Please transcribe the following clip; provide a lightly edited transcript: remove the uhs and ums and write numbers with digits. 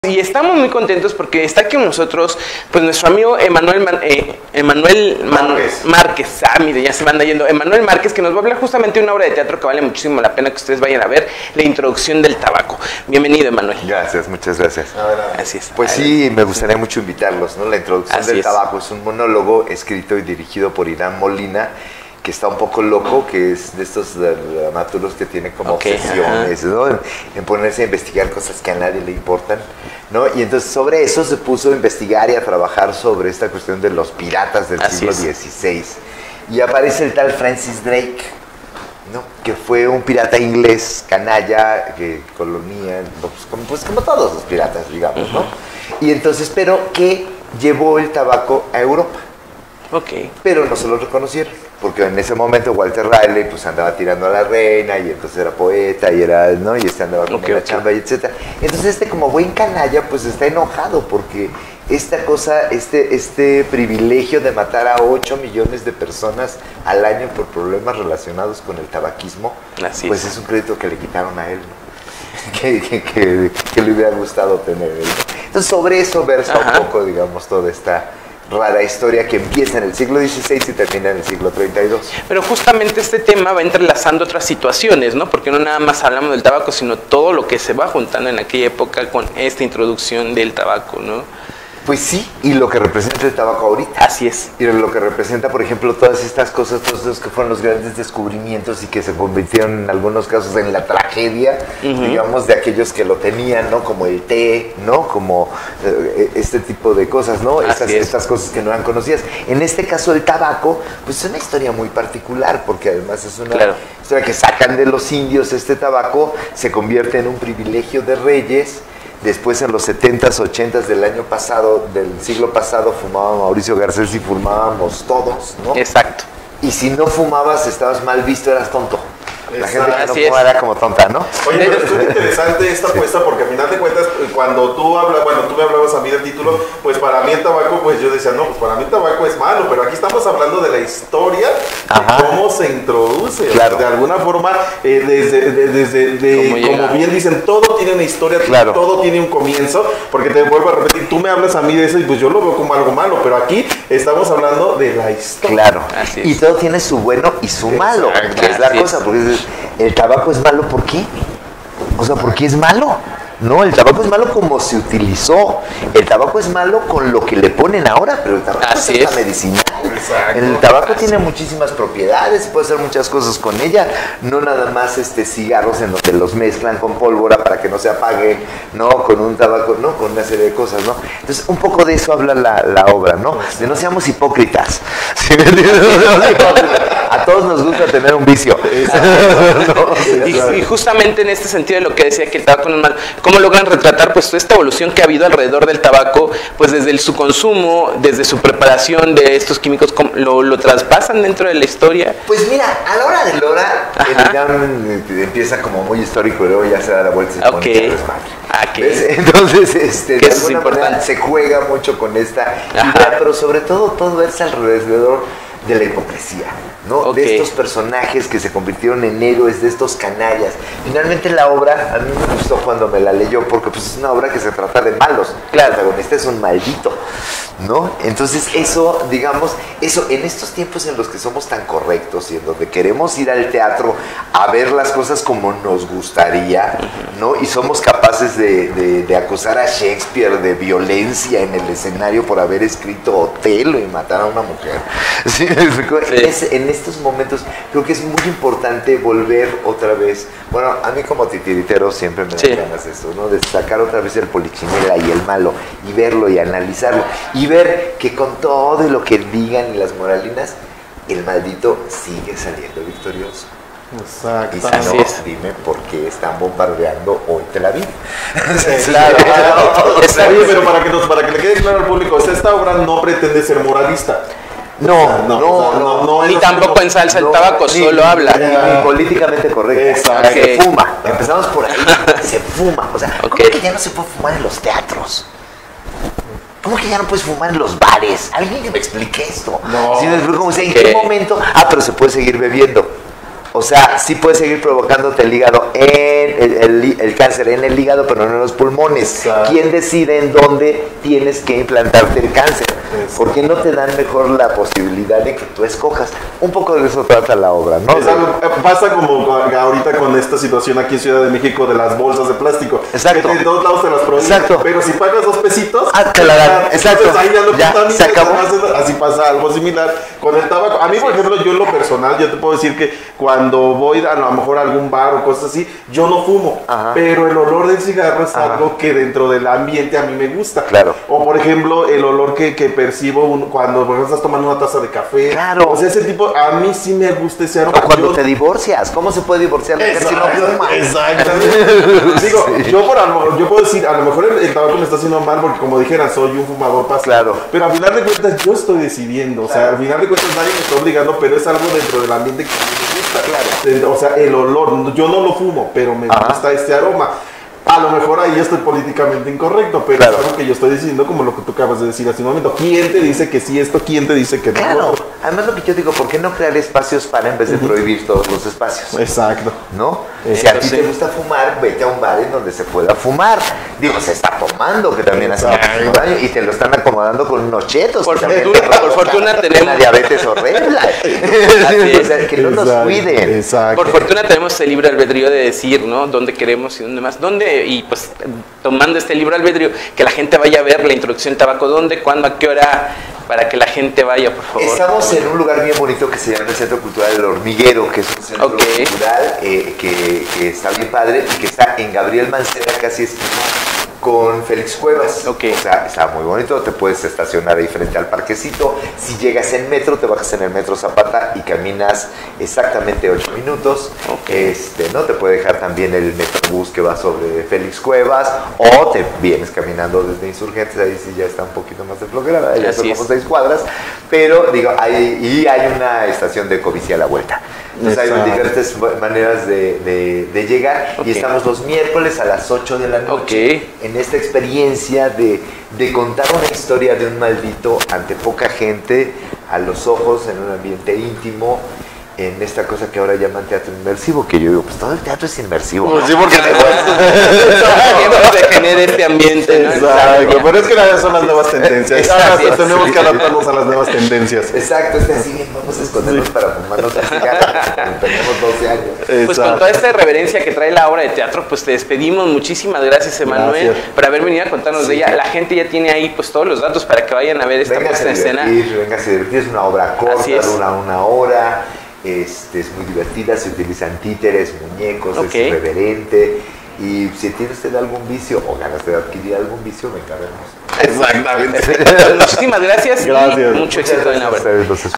Y estamos muy contentos porque está aquí con nosotros, pues nuestro amigo Emanuel Márquez. Ah, mire, ya se van yendo. Emanuel Márquez, que nos va a hablar justamente de una obra de teatro que vale muchísimo la pena que ustedes vayan a ver, La introducción del tabaco. Bienvenido, Emanuel. Gracias, muchas gracias. Así es. Pues sí, me gustaría mucho invitarlos, ¿no? La introducción del tabaco es un monólogo escrito y dirigido por Irán Molina, que está un poco loco, que es de estos dramaturgos que tiene como obsesiones, ¿no? En ponerse a investigar cosas que a nadie le importan, ¿no? Y entonces sobre eso se puso a investigar y a trabajar sobre esta cuestión de los piratas del siglo XVI. Y aparece el tal Francis Drake, ¿no? Que fue un pirata inglés, canalla, que colonía, pues como todos los piratas, digamos, ¿no? Y entonces, pero que llevó el tabaco a Europa. Pero no se lo reconocieron, porque en ese momento Walter Raleigh pues andaba tirando a la reina y entonces era poeta y era, ¿no? Y andaba con la chamba y etcétera. Entonces como buen canalla pues está enojado porque esta cosa, este privilegio de matar a 8 millones de personas al año por problemas relacionados con el tabaquismo, pues es un crédito que le quitaron a él, ¿no? que le hubiera gustado tener él, ¿no? Entonces sobre eso versa un poco, digamos, toda esta rara historia que empieza en el siglo XVI y termina en el siglo XXXII. Pero justamente este tema va entrelazando otras situaciones, ¿no? Porque no nada más hablamos del tabaco, sino todo lo que se va juntando en aquella época con esta introducción del tabaco, ¿no? Pues sí, y lo que representa el tabaco ahorita. Así es. Y lo que representa, por ejemplo, todas estas cosas, todos esos que fueron los grandes descubrimientos y que se convirtieron en algunos casos en la tragedia, digamos, de aquellos que lo tenían, ¿no? Como el té, ¿no? Como este tipo de cosas, ¿no? Estas cosas que no eran conocidas. En este caso, el tabaco, pues es una historia muy particular, porque además es una historia que sacan de los indios este tabaco, se convierte en un privilegio de reyes. Después en los 70s, 80s del año pasado, del siglo pasado, fumaba Mauricio Garcés y fumábamos todos, ¿no? Exacto. Y si no fumabas, estabas mal visto, eras tonto. La gente que no fumaba era como tonta, ¿no? Oye, pero es muy interesante esta apuesta porque al final de cuentas, cuando tú me hablabas a mí del título, pues para mí el tabaco, pues yo decía, no, pues para mí el tabaco es malo, pero aquí estamos hablando de la historia, de cómo se introduce. Claro. De alguna forma, como bien dicen, todo tiene una historia, todo tiene un comienzo, porque te vuelvo a repetir, tú me hablas a mí de eso y pues yo lo veo como algo malo, pero aquí estamos hablando de la historia. Claro, y todo tiene su bueno y su malo, que es la cosa, porque el tabaco es malo, ¿por qué? O sea, ¿por qué es malo? No, el tabaco es malo como se utilizó. El tabaco es malo con lo que le ponen ahora, pero el tabaco es la medicinal. El tabaco tiene muchísimas propiedades, puede hacer muchas cosas con ella, no nada más cigarros en donde los mezclan con pólvora para que no se apaguen, no, con un tabaco, no, con una serie de cosas, ¿no? Entonces, un poco de eso habla la obra, ¿no? De no seamos hipócritas. ¿Sí me entiendes? A todos nos gusta tener un vicio. Y justamente en este sentido de lo que decía que el tabaco no es malo, ¿cómo logran retratar pues esta evolución que ha habido alrededor del tabaco, pues desde su consumo, desde su preparación de estos químicos, lo traspasan dentro de la historia? Pues mira, a la hora de la hora, el Irán empieza como muy histórico y luego ya se da la vuelta y se pone desmadre. Entonces, de alguna manera se juega mucho con esta idea, pero sobre todo es alrededor de la hipocresía, ¿no? De estos personajes que se convirtieron en héroes, de estos canallas. Finalmente la obra, a mí me gustó cuando me la leyó, porque pues es una obra que se trata de malos. Claro, el protagonista es un maldito, ¿no? Entonces eso, digamos, eso en estos tiempos en los que somos tan correctos y en donde queremos ir al teatro a ver las cosas como nos gustaría, ¿no? Y somos capaces de acusar a Shakespeare de violencia en el escenario por haber escrito Otelo y matar a una mujer. ¿Sí? En estos momentos creo que es muy importante volver otra vez, bueno, a mí como titiritero siempre me dan ganas de eso, ¿no? De sacar otra vez el polichinela y el malo y verlo y analizarlo y ver que con todo lo que digan y las moralinas, el maldito sigue saliendo victorioso. Exacto. Y si no, dime por qué están bombardeando hoy Tel Aviv. Claro. Oye, pero para que le quede claro al público, esta obra no pretende ser moralista. No, ni tampoco ensalza el tabaco, solo habla. Ni políticamente correcto. Se fuma. Empezamos por ahí. Se fuma. O sea, ¿cómo que ya no se puede fumar en los teatros? ¿Cómo que ya no puedes fumar en los bares? Alguien que me explique esto. No. ¿Sí me explico? O sea, ¿en qué momento? Pero se puede seguir bebiendo. O sea, sí puede seguir provocándote el hígado, el cáncer en el hígado, pero no en los pulmones. Exacto. ¿Quién decide en dónde tienes que implantarte el cáncer? Exacto. ¿Por qué no te dan mejor la posibilidad de que tú escojas? Un poco de eso trata la obra, ¿no? Pasa como ahorita con esta situación aquí en Ciudad de México de las bolsas de plástico. Exacto. Que de todos lados te las prohíben. Exacto. Pero si pagas 2 pesitos, te la dan. Exacto. Entonces ahí ya se acabó. Así pasa algo similar con el tabaco. A mí, por ejemplo, yo en lo personal, yo te puedo decir que cuando voy a lo mejor a algún bar o cosas así, yo no fumo. Ajá. Pero el olor del cigarro es algo que dentro del ambiente a mí me gusta. Claro. O por ejemplo, el olor que percibo cuando por ejemplo, estás tomando una taza de café. Claro. O sea, ese tipo, a mí sí me gusta ese aroma. O cuando te divorcias. ¿Cómo se puede divorciar la mujer si no fuma? Exactamente. Digo, sí. Yo puedo decir, a lo mejor el tabaco me está haciendo mal porque como dijeran, soy un fumador pasivo. Claro. Pero al final de cuentas yo estoy decidiendo. Claro. O sea, al final de cuentas nadie me está obligando, pero es algo dentro del ambiente que a mí me gusta. Claro. O sea, el olor, yo no lo fumo, pero me gusta este aroma. A lo mejor ahí estoy políticamente incorrecto, pero claro, es algo que yo estoy diciendo como lo que tú acabas de decir hace un momento. ¿Quién te dice que sí esto? ¿Quién te dice que no? Claro, además lo que yo digo, ¿por qué no crear espacios para en vez de prohibir todos los espacios? Exacto. ¿No? Si a ti te gusta fumar, vete a un bar en donde se pueda fumar. Digo, se está tomando, que también hace mucho daño, y te lo están acomodando con unos chetos. Por fortuna tenemos una diabetes horrible. O sea, que no nos cuiden. Exacto. Por fortuna tenemos el libre albedrío de decir, ¿no? Dónde queremos y dónde más. Y pues tomando este libre albedrío, que la gente vaya a ver la introducción del tabaco, dónde, cuándo, a qué hora, para que la gente vaya, por favor. Estamos en un lugar bien bonito que se llama el Centro Cultural El Hormiguero, que es un centro cultural que está bien padre y que está en Gabriel Mancera, casi esquina con Félix Cuevas. O sea, está muy bonito, te puedes estacionar ahí frente al parquecito. Si llegas en metro, te bajas en el metro Zapata y caminas exactamente 8 minutos. ¿No? Te puede dejar también el metrobús que va sobre Félix Cuevas, o te vienes caminando desde Insurgentes, ahí sí ya está un poquito más de flojera, ya son como 6 cuadras, pero digo, hay una estación de Ecobici a la vuelta. Entonces hay diferentes maneras de llegar, y estamos los miércoles a las 8 de la noche en esta experiencia de contar una historia de un maldito ante poca gente, a los ojos, en un ambiente íntimo, en esta cosa que ahora llaman teatro inmersivo, que yo digo, pues todo el teatro es inmersivo. Pues sí, porque se genera este ambiente, ¿no? Exacto, pero es que son las nuevas tendencias. Tenemos que adaptarnos a las nuevas tendencias. Exacto, es así bien, vamos a escondernos para fumarnos la cigarra, tenemos 12 años. Pues con toda esta reverencia que trae la obra de teatro, pues te despedimos. Muchísimas gracias, Emanuel, por haber venido a contarnos de ella. La gente ya tiene ahí pues todos los datos para que vayan a ver esta puesta en escena. Venga a divertir, es una obra corta, dura 1 hora. Es muy divertida, se utilizan títeres, muñecos, es irreverente. Y si tiene usted algún vicio o ganas de adquirir algún vicio, venga a vernos. Exactamente. Muchísimas gracias. Gracias. Y mucho éxito en la obra.